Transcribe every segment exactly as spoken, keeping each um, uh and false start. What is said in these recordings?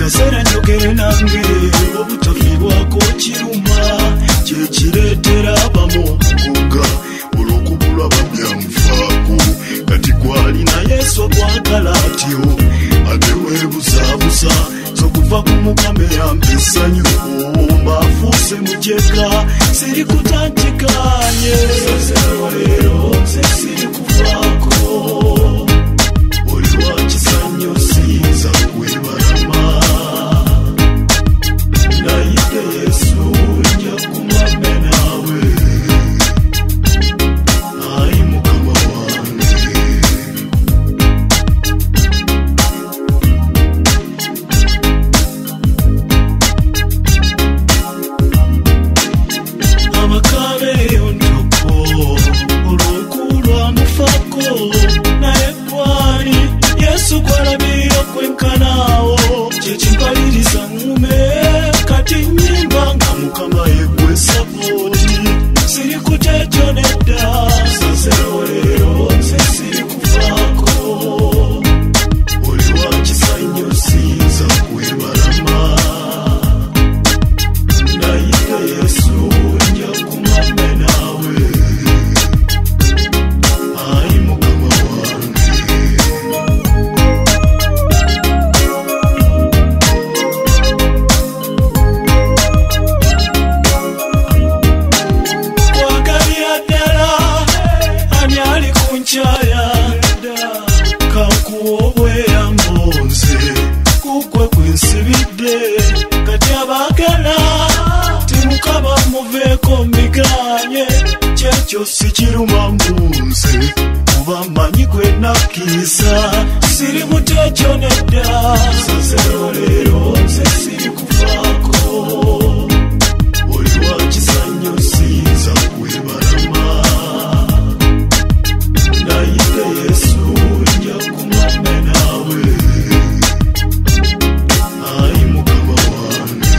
kasera njogere nange obutafibwako kiruma kyekireetera abamu okukuga olw'okubulwa babyamufaako kati gwalina Yesu akwagala atyo ate weebuzaabuza z'okuva ku Mukama eyampa essanyu mbaafuuse mujeka siri kutantikanye sazerawo leero nze siri kufaako oli wa kisanyo siyinza kwebalama nayite Yesu nja kumame naawe ayi Mukama wange amakabe yontoko olw'okulwa mufako naye gwali Yesu gwalabira kwenkanaawo kyekimpaliriza ngume kati nyimba nga Mukama yegwe sapooti siri kuteekyo nedda sazerawo leero nze siri kufaako oli wa kisanyo siyinza kwebalama nayita Yesu nja kumame naawe ayi Mukama wange kwagalira ddala ani ali kunkyaya kankuwa obweyambo nze kugwe kwensibidde kati abaagala timukaba muveeko mbiganye kyekyo sikiruma munze kuba mmanyi gwe nakkiriza siri muteekyo nedda sazerawo leero nze siri kufaako oli wa kisanyo siyinza kwebalama nayite Yesu nja kumame naawe ayi Mukama wange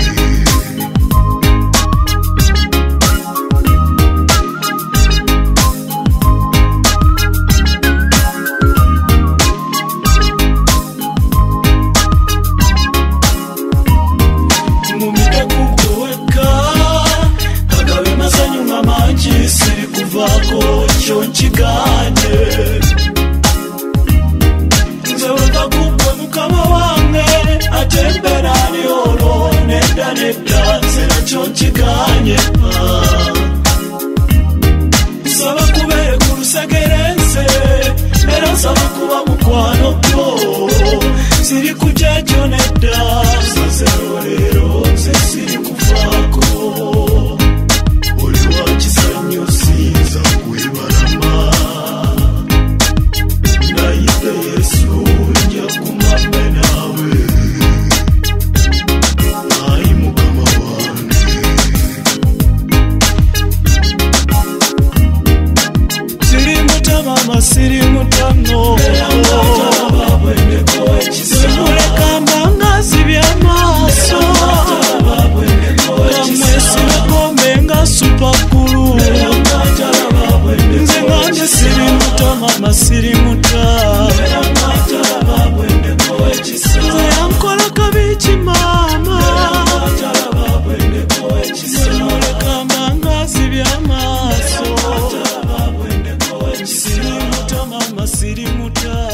mumite kugoweka kagabe masanyu nga mangi siri kuvaako kyo nkiganye nze weka kugwe Mukama wange ate embeera ali olwo nedda nedda nze nakyo nkiganye nsaba kubeere ku lusegere nze era nsaba kuba mukwano gwo siri kukyekyo nedda sazerawo leero nze siri kufaako oli wa kisanyo siyinza kwebalama nayite Yesu nja kumame naawe ayi Mukama wange siri mutamama siri mutano simulekamba ngazibya amaaso namwesimegombe nga supakulu nze nganje siri mutamama siri muta nze yankola kabi kimaama simulekamba ngazibya amaaso siri mutamama siri muta